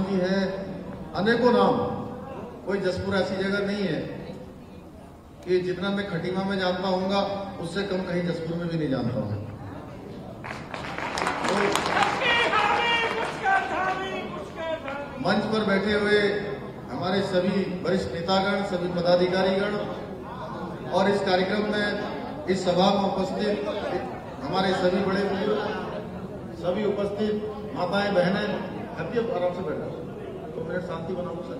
जी हैं, अनेकों नाम। कोई जसपुर ऐसी जगह नहीं है कि जितना मैं खटीमा में जानता हूँगा उससे कम कहीं जसपुर में भी नहीं जानता हूँ। तो मंच पर बैठे हुए हमारे सभी वरिष्ठ नेतागण, सभी पदाधिकारीगण और इस कार्यक्रम में, इस सभा में उपस्थित हमारे सभी बड़े बुजुर्ग, सभी उपस्थित माताएं, बहनें, हत्या आराम से बैठा 2 मिनट शांति बनाओ सर।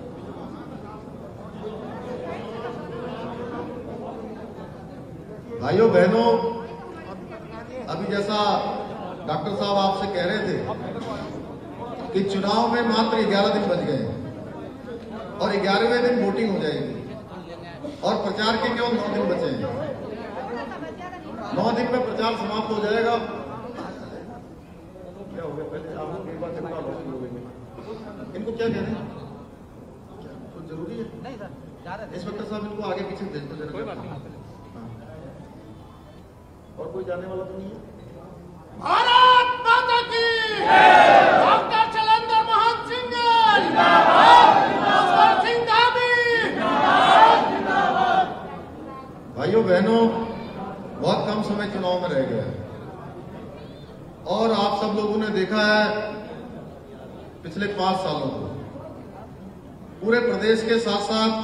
भाइयों बहनों, अभी जैसा डॉक्टर साहब आपसे कह रहे थे कि चुनाव में मात्र 11 दिन बच गए और 11वें दिन वोटिंग हो जाएगी और प्रचार के केवल 9 दिन बचे हैं। 9 दिन में प्रचार समाप्त हो जाएगा। क्या हो गया? पहले आप लोग एक बार चक्का हो गई। इनको क्या कह रहे हैं? कुछ जरूरी है? नहीं सर, इंस्पेक्टर साहब इनको आगे पीछे भेज दो जरा। कोई बात नहीं। और कोई जाने वाला तो नहीं है? भारत माता की डॉक्टर शैलेंद्र मोहन सिंह जिंदाबाद, सिंह धामी जिंदाबाद। भाइयों बहनों, बहुत कम समय चुनाव में रह गया है और आप सब लोगों ने देखा है पिछले 5 सालों को पूरे प्रदेश के साथ साथ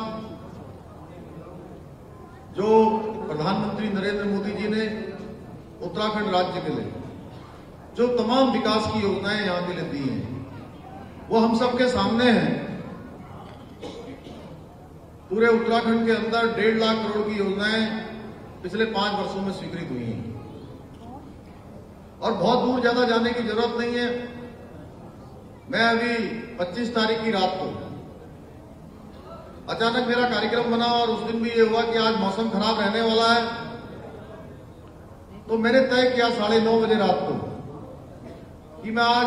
जो प्रधानमंत्री नरेंद्र मोदी जी ने उत्तराखंड राज्य के लिए जो तमाम विकास की योजनाएं यहां के लिए दी हैं वो हम सबके सामने हैं। पूरे उत्तराखंड के अंदर 1.5 लाख करोड़ की योजनाएं पिछले 5 वर्षों में स्वीकृत हुई हैं और बहुत दूर ज्यादा जाने की जरूरत नहीं है। मैं अभी 25 तारीख की रात को अचानक मेरा कार्यक्रम बना और उस दिन भी ये हुआ कि आज मौसम खराब रहने वाला है, तो मैंने तय किया 9:30 बजे रात को कि मैं आज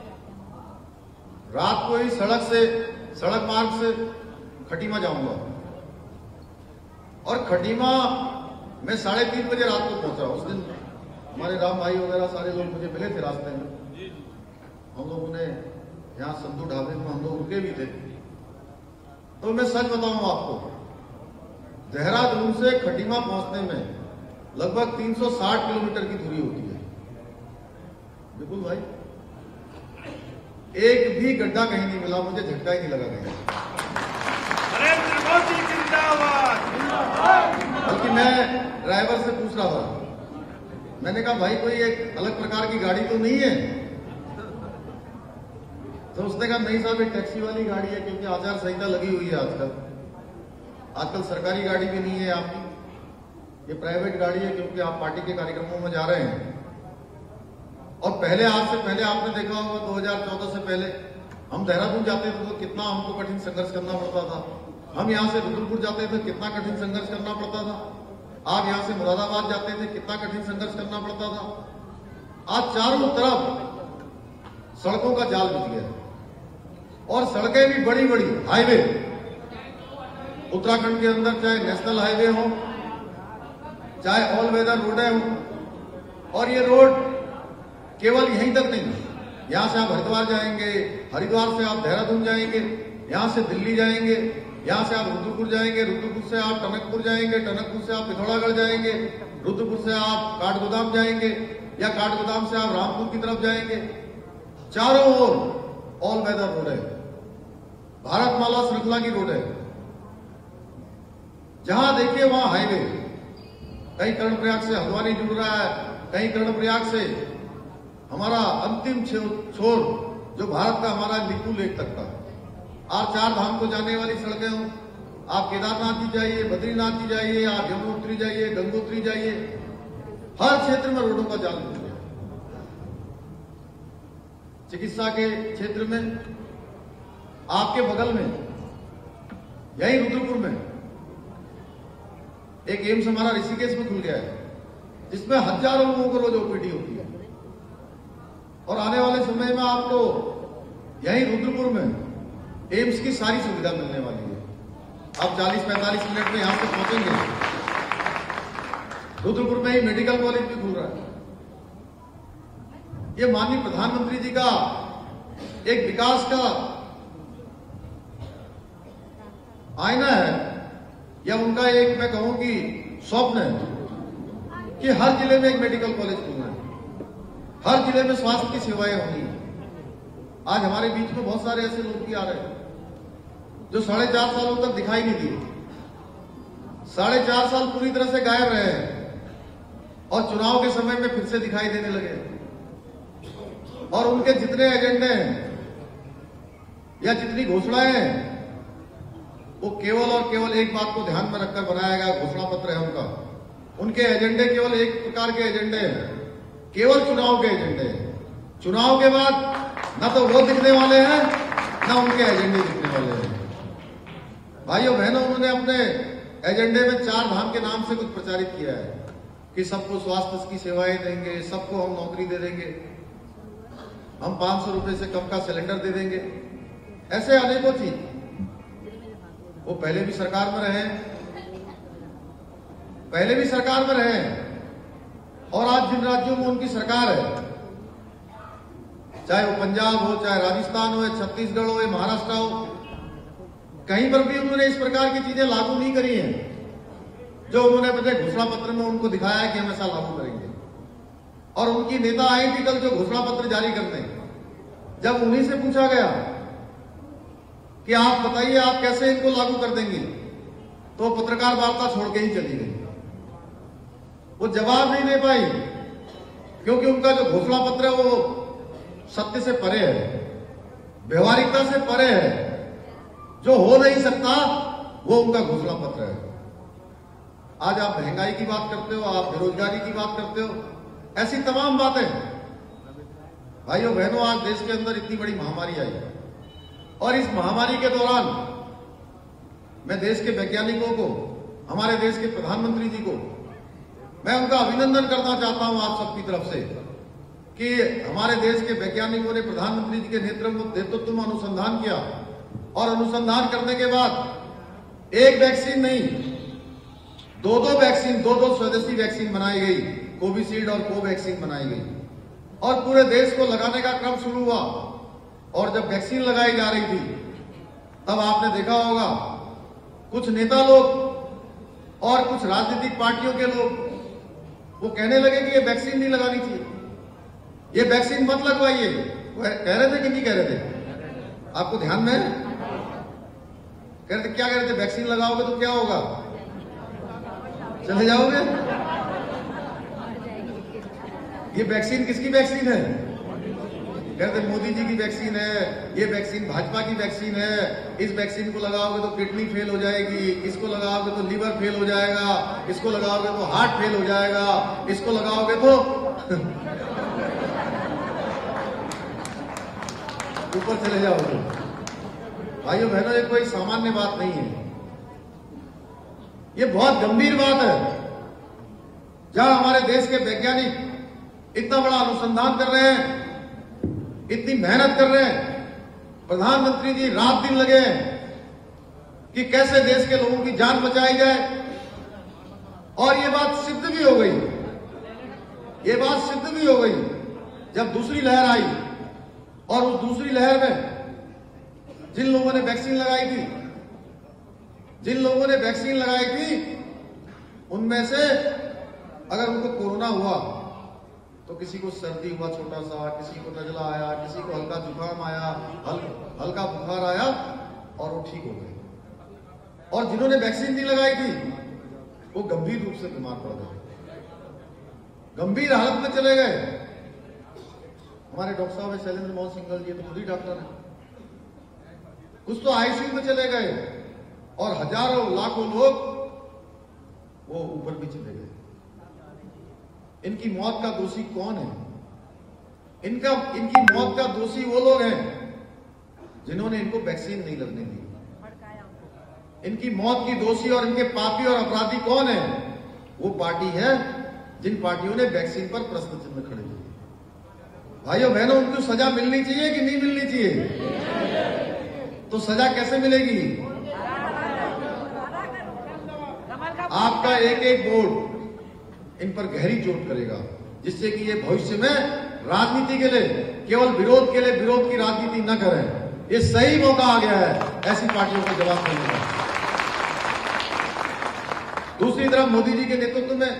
रात को ही सड़क मार्ग से खटीमा जाऊंगा और खटीमा मैं 3:30 बजे रात को पहुंचा। उस दिन हमारे राम भाई वगैरह सारे लोग मुझे मिले थे रास्ते में। हम लोगों ने यहाँ संधू ढाबे में हम लोग रुके भी थे। तो मैं सच बताऊं आपको, देहरादून से खटीमा पहुंचने में लगभग 360 किलोमीटर की दूरी होती है। बिल्कुल भाई, एक भी गड्ढा कहीं नहीं मिला, मुझे झटका ही नहीं लगा कहीं। नरेंद्र मोदी जिंदाबाद। बल्कि मैं ड्राइवर से पूछ रहा था, मैंने कहा भाई कोई एक अलग प्रकार की गाड़ी तो नहीं है? तो उसने कहा नहीं साहब, एक टैक्सी वाली गाड़ी है क्योंकि आचार संहिता लगी हुई है आजकल सरकारी गाड़ी भी नहीं है आपकी, ये प्राइवेट गाड़ी है क्योंकि आप पार्टी के कार्यक्रमों में जा रहे हैं। और पहले, आज से पहले आपने देखा होगा 2014 से पहले हम देहरादून जाते थे तो कितना हमको कठिन संघर्ष करना पड़ता था। हम यहाँ से रुद्रपुर जाते थे, कितना कठिन संघर्ष करना पड़ता था। आप यहाँ से मुरादाबाद जाते थे, कितना कठिन संघर्ष करना पड़ता था। आज चारों तरफ सड़कों का जाल बिछ गया और सड़कें भी बड़ी बड़ी हाईवे उत्तराखंड के अंदर, चाहे नेशनल हाईवे हो, चाहे ऑल वेदर रोडें हो। और ये रोड केवल यहीं तक नहीं, यहां से आप हरिद्वार जाएंगे, हरिद्वार से आप देहरादून जाएंगे, यहां से दिल्ली जाएंगे, यहां से आप रुद्रपुर जाएंगे, रुद्रपुर से आप टनकपुर जाएंगे, टनकपुर से आप पिथौरागढ़ जाएंगे, रुद्रपुर से आप काठगोदाम जाएंगे या काठगोदाम से आप रामपुर की तरफ जाएंगे। चारों ओर ऑल वेदर रोड है, भारतमाला श्रृंखला की रोड है। जहां देखिए वहां हाईवे, कहीं कर्णप्रयाग से हल्द्वानी जुड़ रहा है, कहीं कर्णप्रयाग से हमारा अंतिम छोर जो भारत का हमारा लिपू लेक तक का। आप 4 धाम को जाने वाली सड़कें हों, आप केदारनाथ जी जाइए, बद्रीनाथ जी जाइए, आप यमुनोत्री जाइए, गंगोत्री जाइए, हर क्षेत्र में रोडों का जाल बिछ गया। चिकित्सा के क्षेत्र में आपके बगल में यही रुद्रपुर में एक एम्स हमारा ऋषिकेश में खुल गया है, जिसमें हजारों लोगों को रोज ओपीडी होती है। और आने वाले समय में आपको यही रुद्रपुर में एम्स की सारी सुविधा मिलने वाली है। आप 40-45 मिनट में यहां से पहुंचेंगे। रुद्रपुर में ही मेडिकल कॉलेज भी खुल रहा है। ये माननीय प्रधानमंत्री जी का एक विकास का आईना है या उनका एक मैं कहूं कि स्वप्न है कि हर जिले में एक मेडिकल कॉलेज खुलना है, हर जिले में स्वास्थ्य की सेवाएं होनी है। आज हमारे बीच में बहुत सारे ऐसे लोग भी आ रहे हैं जो 4.5 सालों तक दिखाई नहीं दिए, 4.5 साल पूरी तरह से गायब रहे हैं और चुनाव के समय में फिर से दिखाई देने लगे। और उनके जितने एजेंडे हैं या जितनी घोषणाएं हैं वो केवल और केवल एक बात को ध्यान में रखकर बनाया गया घोषणा पत्र है उनका। उनके एजेंडे केवल एक प्रकार के एजेंडे हैं, केवल चुनाव के एजेंडे हैं। चुनाव के बाद न तो वो दिखने वाले हैं न उनके एजेंडे दिखने वाले हैं। भाइयों बहनों, उन्होंने अपने एजेंडे में 4 धाम के नाम से कुछ प्रचारित किया है कि सबको स्वास्थ्य की सेवाएं देंगे, सबको हम नौकरी दे देंगे, हम 500 रुपए से कम का सिलेंडर दे देंगे, ऐसे अनेकों चीज। वो पहले भी सरकार में रहे, और आज जिन राज्यों में उनकी सरकार है, चाहे वो पंजाब हो, चाहे राजस्थान हो, छत्तीसगढ़ हो, महाराष्ट्र हो, कहीं पर भी उन्होंने इस प्रकार की चीजें लागू नहीं करी हैं जो उन्होंने अपने घोषणा पत्र में उनको दिखाया है कि हम ऐसा लागू करेंगे। और उनकी नेता आई थी कल जो घोषणा पत्र जारी करने, जब उन्हीं से पूछा गया कि आप बताइए आप कैसे इनको लागू कर देंगे, तो पत्रकार वार्ता छोड़ के ही चली गई। वो जवाब नहीं दे पाई क्योंकि उनका जो घोषणा पत्र है वो सत्य से परे है, व्यवहारिकता से परे है। जो हो नहीं सकता वो उनका घोषणा पत्र है। आज आप महंगाई की बात करते हो, आप बेरोजगारी की बात करते हो, ऐसी तमाम बातें। भाइयों बहनों, आज देश के अंदर इतनी बड़ी महामारी आई और इस महामारी के दौरान मैं देश के वैज्ञानिकों को, हमारे देश के प्रधानमंत्री जी को मैं उनका अभिनंदन करना चाहता हूं आप सबकी तरफ से कि हमारे देश के वैज्ञानिकों ने प्रधानमंत्री जी के नेतृत्व में अनुसंधान किया और अनुसंधान करने के बाद एक वैक्सीन नहीं, 2 वैक्सीन, 2 स्वदेशी वैक्सीन बनाई गई, कोविशील्ड और कोवैक्सीन बनाई गई और पूरे देश को लगाने का क्रम शुरू हुआ। और जब वैक्सीन लगाई जा रही थी तब आपने देखा होगा कुछ नेता लोग और कुछ राजनीतिक पार्टियों के लोग वो कहने लगे कि ये वैक्सीन नहीं लगानी चाहिए, ये वैक्सीन मत लगवाइए। वो कह रहे थे कि नहीं कह रहे थे? आपको ध्यान में कह रहे थे? क्या कह रहे थे? वैक्सीन लगाओगे तो क्या होगा? चले जाओगे। ये वैक्सीन किसकी वैक्सीन है? कहते मोदी जी की वैक्सीन है, ये वैक्सीन भाजपा की वैक्सीन है, इस वैक्सीन को लगाओगे तो किडनी फेल हो जाएगी, इसको लगाओगे तो लीवर फेल हो जाएगा, इसको लगाओगे तो हार्ट फेल हो जाएगा, इसको लगाओगे तो ऊपर चले जाओगे। भाइयों बहनों, ये कोई सामान्य बात नहीं है, ये बहुत गंभीर बात है। जहां हमारे देश के वैज्ञानिक इतना बड़ा अनुसंधान कर रहे हैं, इतनी मेहनत कर रहे हैं, प्रधानमंत्री जी रात दिन लगे हैं कि कैसे देश के लोगों की जान बचाई जाए। और ये बात सिद्ध भी हो गई, ये बात सिद्ध भी हो गई जब दूसरी लहर आई और उस दूसरी लहर में जिन लोगों ने वैक्सीन लगाई थी, उनमें से अगर उनको कोरोना हुआ तो किसी को सर्दी हुआ छोटा सा, किसी को नजला आया, किसी को हल्का जुकाम आया, हल्का बुखार आया और वो ठीक हो गए। और जिन्होंने वैक्सीन नहीं लगाई थी वो गंभीर रूप से बीमार पड़ गए, गंभीर हालत में चले गए। हमारे डॉक्टर साहब है शैलेंद्र मोहन सिंघल जी, तो खुद ही डॉक्टर है, कुछ तो आईसीयू में चले गए और हजारों लाखों लोग वो ऊपर भी चले गए। इनकी मौत का दोषी कौन है? इनकी मौत का दोषी वो लोग हैं जिन्होंने इनको वैक्सीन नहीं लगने दी। इनकी मौत की दोषी और इनके पापी और अपराधी कौन है? वो पार्टी है जिन पार्टियों ने वैक्सीन पर प्रश्न चिन्ह खड़े किए। भाइयों बहनों, उनको सजा मिलनी चाहिए कि नहीं मिलनी चाहिए? तो सजा कैसे मिलेगी? आपका एक एक वोट इन पर गहरी चोट करेगा, जिससे कि ये भविष्य में राजनीति के लिए, केवल विरोध के लिए विरोध की राजनीति न करें। ये सही मौका आ गया है ऐसी पार्टियों को जवाब देने का। दूसरी तरफ मोदी जी के नेतृत्व में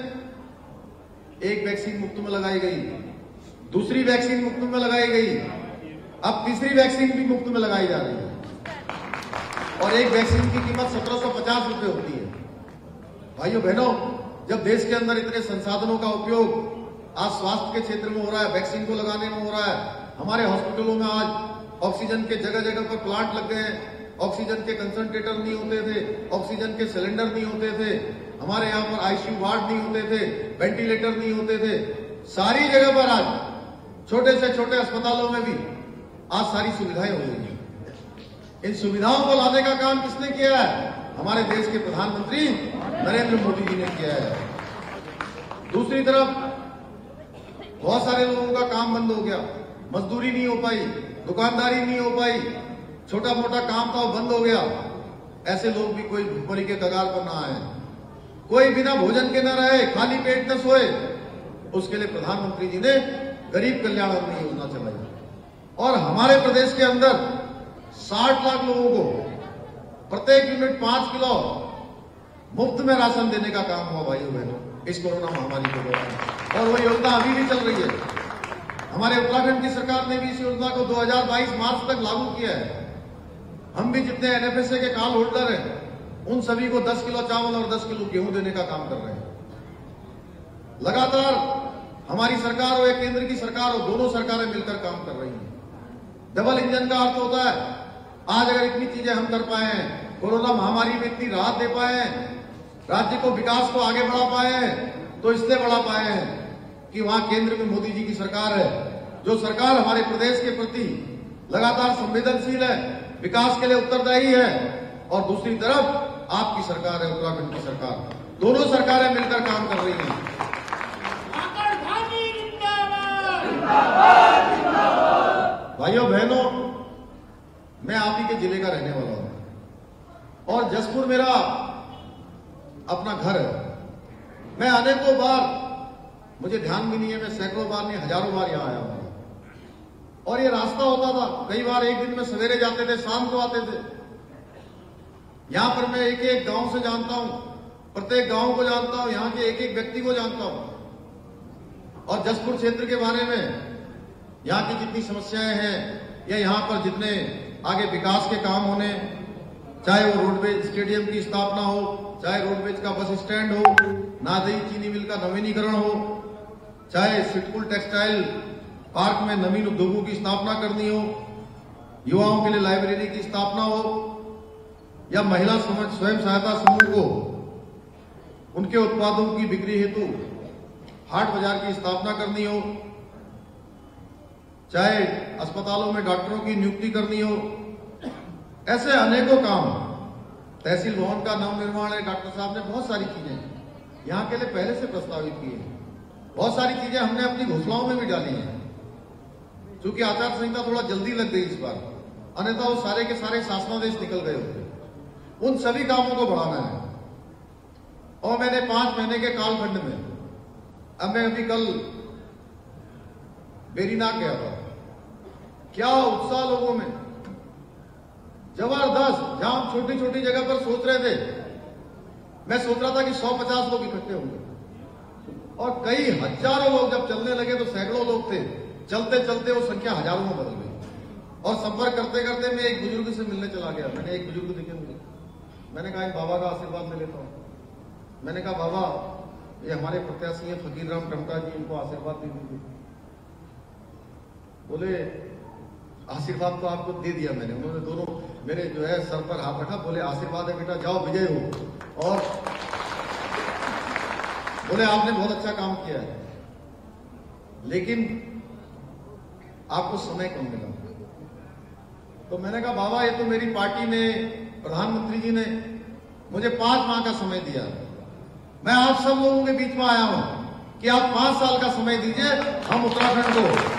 एक वैक्सीन मुफ्त में लगाई गई, दूसरी वैक्सीन मुफ्त में लगाई गई, अब तीसरी वैक्सीन भी मुफ्त में लगाई जा रही है और एक वैक्सीन की कीमत 1750 रुपए होती है। भाइयों बहनों, जब देश के अंदर इतने संसाधनों का उपयोग आज स्वास्थ्य के क्षेत्र में हो रहा है, वैक्सीन को लगाने में हो रहा है, हमारे हॉस्पिटलों में आज ऑक्सीजन के जगह जगह पर प्लांट लग गए हैं, ऑक्सीजन के कंसंट्रेटर नहीं होते थे, ऑक्सीजन के सिलेंडर नहीं होते थे, हमारे यहाँ पर आईसीयू वार्ड नहीं होते थे, वेंटिलेटर नहीं होते थे, सारी जगह पर आज छोटे से छोटे अस्पतालों में भी आज सारी सुविधाएं हो गई हैं। इन सुविधाओं को लाने का काम किसने किया है? हमारे देश के प्रधानमंत्री नरेंद्र मोदी जी ने किया है। दूसरी तरफ बहुत सारे लोगों का काम बंद हो गया, मजदूरी नहीं हो पाई, दुकानदारी नहीं हो पाई, छोटा मोटा काम था वो बंद हो गया। ऐसे लोग भी कोई भूखमरी के कगार पर ना आए, कोई बिना भोजन के न रहे, खाली पेट न सोए, उसके लिए प्रधानमंत्री जी ने गरीब कल्याण अन्न योजना चलाई और हमारे प्रदेश के अंदर 60 लाख लोगों को प्रत्येक यूनिट 5 किलो मुफ्त में राशन देने का काम हुआ भाइयों बहनों इस कोरोना महामारी के दौरान, और वो योजना अभी भी चल रही है। हमारे उत्तराखंड की सरकार ने भी इस योजना को 2022 मार्च तक लागू किया है। हम भी जितने एनएफएसए के कार्ड होल्डर हैं उन सभी को 10 किलो चावल और 10 किलो गेहूं देने का काम कर रहे हैं। लगातार हमारी सरकार हो या केंद्र की सरकार हो, दोनों सरकारें मिलकर काम कर रही हैं। डबल इंजन का अर्थ होता है आज अगर इतनी चीजें हम कर पाए हैं, कोरोना महामारी में इतनी राहत दे पाए हैं, राज्य को विकास को आगे बढ़ा पाए हैं, तो इसलिए बढ़ा पाए हैं कि वहां केंद्र में मोदी जी की सरकार है, जो सरकार हमारे प्रदेश के प्रति लगातार संवेदनशील है, विकास के लिए उत्तरदायी है, और दूसरी तरफ आपकी सरकार है, उत्तराखंड की सरकार, दोनों सरकारें मिलकर काम कर रही हैं। भाइयों बहनों, मैं आप ही के जिले का रहने वाला हूं और जसपुर मेरा अपना घर है। मैं अनेकों बार, मुझे ध्यान भी नहीं है, मैं सैकड़ों बार नहीं हजारों बार यहां आया हूं और ये रास्ता होता था, कई बार एक दिन में सवेरे जाते थे, शाम को आते थे। यहां पर मैं एक एक गांव से जानता हूं, प्रत्येक गांव को जानता हूं, यहां के एक एक व्यक्ति को जानता हूं और जसपुर क्षेत्र के बारे में, यहां की जितनी समस्याएं हैं या यहां पर जितने आगे विकास के काम होने, चाहे वो रोडवेज स्टेडियम की स्थापना हो, चाहे रोडवेज का बस स्टैंड हो, नादई चीनी मिल का नवीनीकरण हो, चाहे सिटकुल टेक्सटाइल पार्क में नवीन उद्योगों की स्थापना करनी हो, युवाओं के लिए लाइब्रेरी की स्थापना हो, या महिला स्वयं सहायता समूह को उनके उत्पादों की बिक्री हेतु हाट बाजार की स्थापना करनी हो, चाहे अस्पतालों में डॉक्टरों की नियुक्ति करनी हो, ऐसे अनेकों काम, तहसील भवन का नवनिर्माण है, डॉक्टर साहब ने बहुत सारी चीजें यहां के लिए पहले से प्रस्तावित की है, बहुत सारी चीजें हमने अपनी घोषणाओं में भी डाली हैं। चूंकि आचार संहिता थोड़ा जल्दी लग गई इस बार, अन्यथा वो सारे के सारे शासनादेश निकल गए होते। उन सभी कामों को बढ़ाना है और मैंने 5 महीने के कालखंड में, अब मैं अभी कल बेरीनाग गया था, क्या उत्साह लोगों में, जबरदस्त। जहां हम छोटी छोटी जगह पर सोच रहे थे, मैं सोच रहा था कि 150 लोग इकट्ठे होंगे और कई हजारों लोग जब चलने लगे तो सैकड़ों लोग थे, चलते चलते वो संख्या हजारों में बदल गई। और संपर्क करते करते मैं एक बुजुर्ग से मिलने चला गया, मैंने एक बुजुर्ग दिखे मुझे, मैंने कहा इन बाबा का आशीर्वाद ले लेता हूं। मैंने कहा बाबा ये हमारे प्रत्याशी हैं फकीर राम टमटा जी, इनको आशीर्वाद दे दीजिए। बोले आशीर्वाद तो आपको दे दिया मैंने। उन्होंने दोनों मेरे जो है सर पर हाथ रखा, बोले आशीर्वाद है बेटा, जाओ विजय हो, और बोले आपने बहुत अच्छा काम किया है लेकिन आपको समय कम मिला। तो मैंने कहा बाबा ये तो मेरी पार्टी ने, प्रधानमंत्री जी ने मुझे 5 माह का समय दिया, मैं आप सब लोगों के बीच में आया हूं कि आप 5 साल का समय दीजिए, हम उत्तराखंड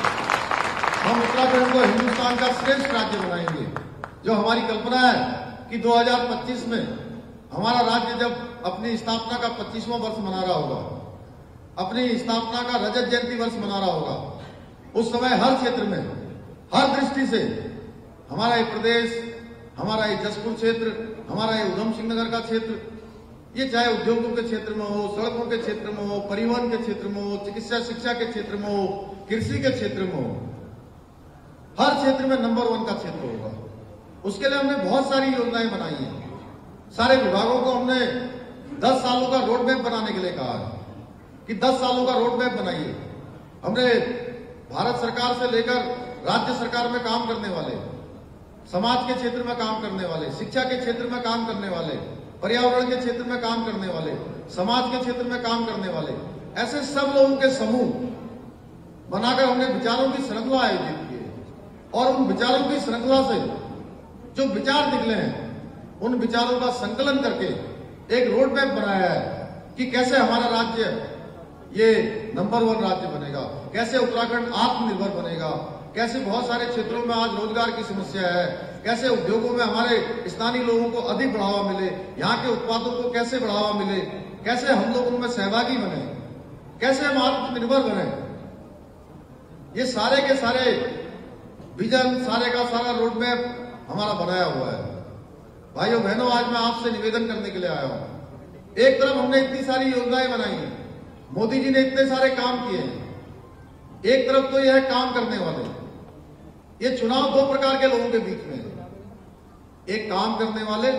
को हिंदुस्तान का श्रेष्ठ राज्य बनाएंगे। जो हमारी कल्पना है कि 2025 में हमारा राज्य जब अपनी स्थापना का 25वां वर्ष मना रहा होगा, अपनी स्थापना का रजत जयंती वर्ष मना रहा होगा, उस समय हर क्षेत्र में, हर दृष्टि से हमारा ये प्रदेश, हमारा ये जसपुर क्षेत्र, हमारा ये उधम सिंह नगर का क्षेत्र, ये चाहे उद्योगों के क्षेत्र में हो, सड़कों के क्षेत्र में हो, परिवहन के क्षेत्र में हो, चिकित्सा शिक्षा के क्षेत्र में हो, कृषि के क्षेत्र में हो, हर क्षेत्र में नंबर 1 का क्षेत्र होगा। उसके लिए हमने बहुत सारी योजनाएं बनाई हैं। सारे विभागों को हमने 10 सालों का रोड मैप बनाने के लिए कहा है कि 10 सालों का रोड मैप बनाइए। हमने भारत सरकार से लेकर राज्य सरकार में काम करने वाले, समाज के क्षेत्र में काम करने वाले, शिक्षा के क्षेत्र में काम करने वाले, पर्यावरण के क्षेत्र में काम करने वाले, समाज के क्षेत्र में काम करने वाले, ऐसे सब लोगों के समूह बनाकर हमने विचारों की श्रृंखला आयोजित की है। और उन विचारों की श्रृंखला से जो विचार निकले हैं, उन विचारों का संकलन करके एक रोड मैप बनाया है कि कैसे हमारा राज्य ये नंबर 1 राज्य बनेगा, कैसे उत्तराखंड आत्मनिर्भर बनेगा, कैसे बहुत सारे क्षेत्रों में आज रोजगार की समस्या है, कैसे उद्योगों में हमारे स्थानीय लोगों को अधिक बढ़ावा मिले, यहाँ के उत्पादों को कैसे बढ़ावा मिले, कैसे हम लोग उनमें सहभागी बने, कैसे हम आत्मनिर्भर बने। ये सारे के सारे विजन, सारे का सारा रोड मैप हमारा बनाया हुआ है। भाइयों बहनों, आज मैं आपसे निवेदन करने के लिए आया हूं। एक तरफ हमने इतनी सारी योजनाएं बनाई हैं, मोदी जी ने इतने सारे काम किए हैं, एक तरफ तो यह है काम करने वाले। ये चुनाव 2 प्रकार के लोगों के बीच में है, एक काम करने वाले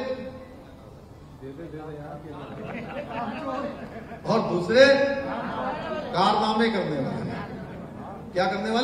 और दूसरे कारनामे करने वाले। क्या करने वाले?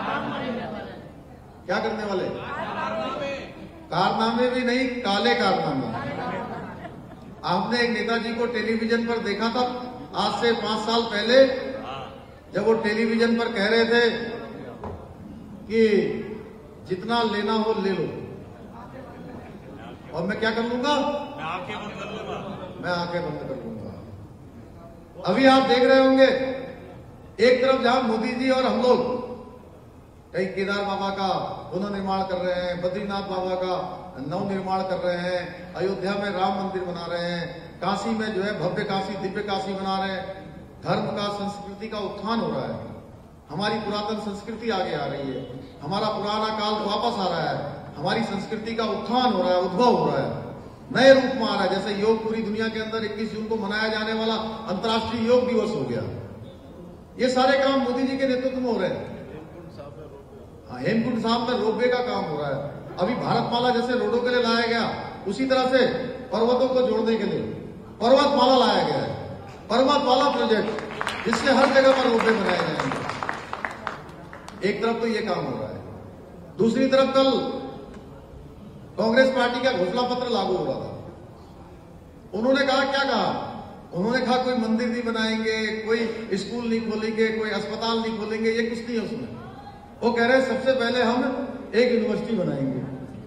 क्या करने वाले? कारनामे भी नहीं, काले कारनामे। आपने एक नेताजी को टेलीविजन पर देखा था आज से 5 साल पहले, जब वो टेलीविजन पर कह रहे थे कि जितना लेना हो ले लो और मैं क्या कर लूंगा? मैं आंखें बंद कर लूंगा। मैं आंखें बंद कर लूंगा। अभी आप देख रहे होंगे, एक तरफ जहां मोदी जी और हम लोग कहीं केदार बाबा का पुनर्निर्माण कर रहे हैं, बद्रीनाथ बाबा का नव निर्माण कर रहे हैं, अयोध्या में राम मंदिर बना रहे हैं, काशी में जो है भव्य काशी, दिव्य काशी बना रहे हैं, धर्म का, संस्कृति का उत्थान हो रहा है, हमारी पुरातन संस्कृति आगे आ रही है, हमारा पुराना काल वापस आ रहा है, हमारी संस्कृति का उत्थान हो रहा है, उद्भव हो रहा है, नए रूप में आ रहा है। जैसे योग पूरी दुनिया के अंदर 21 जून को मनाया जाने वाला अंतर्राष्ट्रीय योग दिवस हो गया। ये सारे काम मोदी जी के नेतृत्व में हो रहे हैं। हाँ, हेमकुंड साहब में रोपवे का काम हो रहा है। अभी भारतमाला जैसे रोडों के लिए लाया गया, उसी तरह से पर्वतों को जोड़ने के लिए पर्वतमाला लाया गया है, पर्वतमाला प्रोजेक्ट, जिससे हर जगह पर रोपवे बनाए जाएंगे। एक तरफ तो ये काम हो रहा है, दूसरी तरफ कल कांग्रेस पार्टी का घोषणा पत्र लागू हो रहा था। उन्होंने कहा, क्या कहा? उन्होंने कहा कोई मंदिर नहीं बनाएंगे, कोई स्कूल नहीं खोलेंगे, कोई अस्पताल नहीं खोलेंगे, ये कुछ नहीं है उसमें। वो कह रहे हैं सबसे पहले हम एक यूनिवर्सिटी बनाएंगे।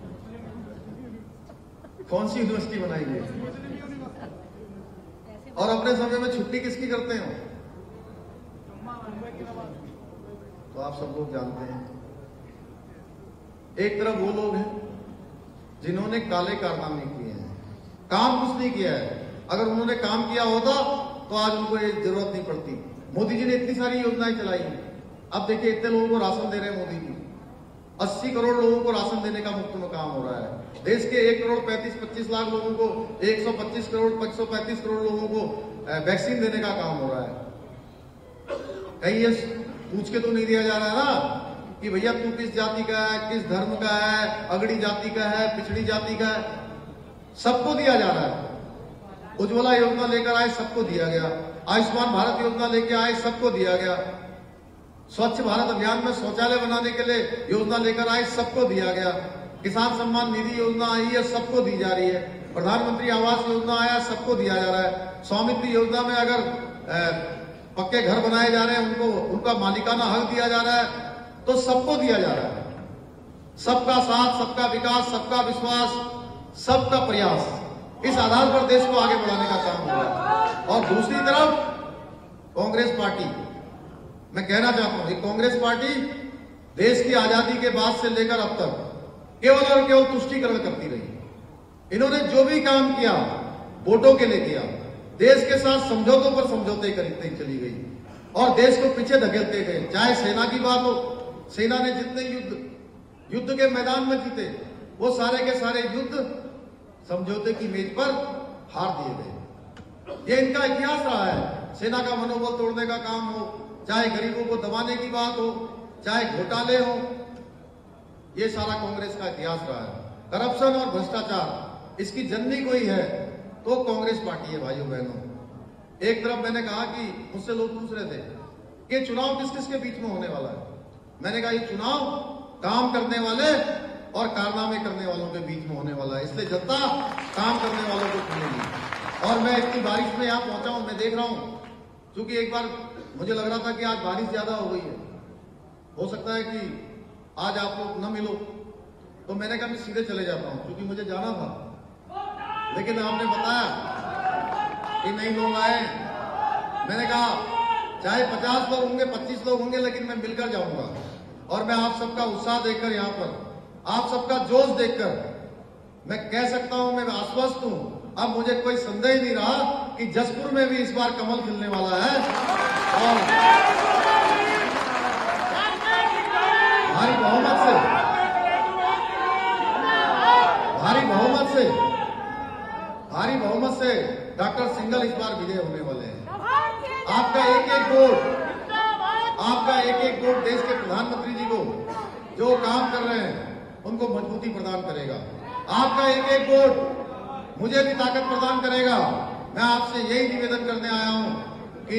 कौन सी यूनिवर्सिटी बनाएंगे? और अपने समय में छुट्टी किसकी करते हैं? तो आप सब लोग जानते हैं। एक तरफ वो लोग हैं जिन्होंने काले कारनामे किए हैं, काम कुछ नहीं किया है। अगर उन्होंने काम किया होता तो आज उनको ये जरूरत नहीं पड़ती। मोदी जी ने इतनी सारी योजनाएं चलाई हैं। अब देखिए, इतने लोगों को राशन दे रहे हैं मोदी जी, 80 करोड़ लोगों को राशन देने का मुफ्त में काम हो रहा है। देश के 1 करोड़ 25 लाख लोगों को, 135 करोड़ लोगों को वैक्सीन देने का काम हो रहा है। कहीं ये पूछ के तो नहीं दिया जा रहा है ना कि भैया तू किस जाति का है, किस धर्म का है, अगड़ी जाति का है, पिछड़ी जाति का है। सबको दिया जा रहा है। उज्ज्वला योजना लेकर आए, सबको दिया गया। आयुष्मान भारत योजना लेकर आए, सबको दिया गया। स्वच्छ भारत अभियान में शौचालय बनाने के लिए योजना लेकर आए, सबको दिया गया। किसान सम्मान निधि योजना आई है, सबको दी जा रही है। प्रधानमंत्री आवास योजना आया, सबको दिया जा रहा है। स्वामित्व योजना में अगर पक्के घर बनाए जा रहे हैं, उनको उनका मालिकाना हक दिया जा रहा है, तो सबको दिया जा रहा है। सबका साथ, सबका विकास, सबका विश्वास, सबका प्रयास, इस आधार पर देश को आगे बढ़ाने का काम हो रहा है। और दूसरी तरफ कांग्रेस पार्टी, मैं कहना चाहता हूं, कांग्रेस पार्टी देश की आजादी के बाद से लेकर अब तक केवल और केवल तुष्टीकरण करती रही। इन्होंने जो भी काम किया वोटों के लिए किया, देश के साथ समझौतों पर समझौते करते चली गई और देश को पीछे धकेलते गए। चाहे सेना की बात हो, सेना ने जितने युद्ध के मैदान में जीते, वो सारे के सारे युद्ध समझौते की मेज पर हार दिए गए। ये इनका इतिहास रहा है। सेना का मनोबल तोड़ने का काम हो, चाहे गरीबों को दबाने की बात हो, चाहे घोटाले हो, ये सारा कांग्रेस का इतिहास रहा है। करप्शन और भ्रष्टाचार इसकी जननी कोई है तो कांग्रेस पार्टी है। भाइयों बहनों, एक तरफ मैंने कहा कि मुझसे लोग पूछ रहे थे कि चुनाव किस किस के बीच में होने वाला है। मैंने कहा ये चुनाव काम करने वाले और कारनामे करने वालों के बीच में होने वाला है, इसलिए जनता काम करने वालों को चुनेगी। और मैं इतनी बारिश में यहाँ पहुंचा हूं, मैं देख रहा हूं, क्योंकि एक बार मुझे लग रहा था कि आज बारिश ज्यादा हो गई है, हो सकता है कि आज आप लोग न मिलो, तो मैंने कहा मैं सीधे चले जाता हूं क्योंकि मुझे जाना था। लेकिन आपने बताया कि नहीं लोग आए। मैंने कहा चाहे 50 लोग होंगे, 25 लोग होंगे, लेकिन मैं मिलकर जाऊंगा। और मैं आप सबका उत्साह देखकर, यहाँ पर आप सबका जोश देखकर मैं कह सकता हूं, मैं आश्वस्त हूं, अब मुझे कोई संदेह नहीं रहा कि जसपुर में भी इस बार कमल खिलने वाला है। और भारी बहुमत से डॉक्टर सिंघल इस बार विजय होने वाले हैं। आपका एक एक वोट देश के प्रधानमंत्री जी को जो काम कर रहे हैं उनको मजबूती प्रदान करेगा। आपका एक एक वोट मुझे भी ताकत प्रदान करेगा। मैं आपसे यही निवेदन करने आया हूं कि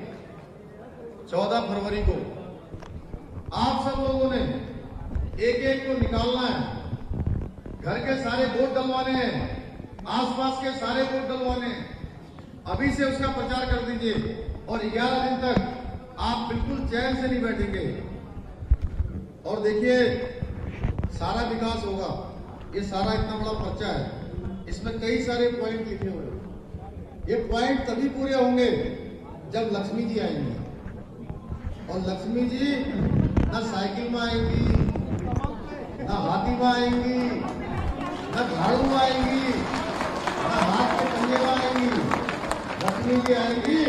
14 फरवरी को आप सब लोगों ने एक एक को निकालना है, घर के सारे वोट डलवाने हैं, आसपास के सारे वोट डलवाने हैं। अभी से उसका प्रचार कर दीजिए और 11 दिन तक आप बिल्कुल चैन से नहीं बैठेंगे। और देखिए सारा विकास होगा। ये सारा इतना बड़ा पर्चा है, इसमें कई सारे पॉइंट लिखे हुए हैं। ये पॉइंट तभी पूरे होंगे जब लक्ष्मी जी आएंगी। और लक्ष्मी जी न साइकिल में आएंगी, न हाथी में आएंगी, न झाड़ू में आएंगी, न हाथ के पंजे में आएंगी। लक्ष्मी जी आएंगी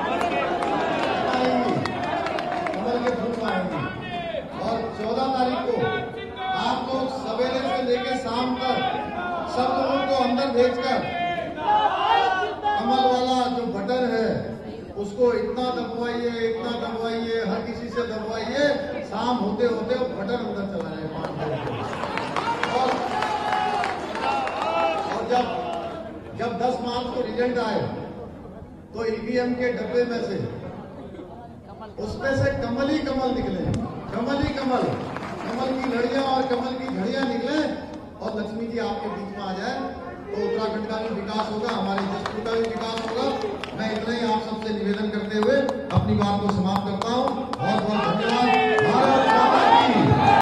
कमल के फूल में आएंगी। और 14 तारीख को आप लोग सवेरे से लेकर शाम तक सब लोगों को अंदर भेजकर कमल वाला जो बटन है उसको इतना दबवाइए, हर किसी से दबवाइए, शाम होते होते वो बटन अंदर चला जाए। और जब 10 मार्च को रिजल्ट आए तो ईवीएम के डब्बे में से उसमें से कमल ही कमल निकले, कमल ही कमल की लड़ियां और कमल की झड़ियां निकले और लक्ष्मी जी आपके बीच में आ जाए तो उत्तराखंड का भी विकास होगा, हमारे जसपुर का भी विकास होगा। मैं इतना ही आप सबसे निवेदन करते हुए अपनी बात को समाप्त करता हूं।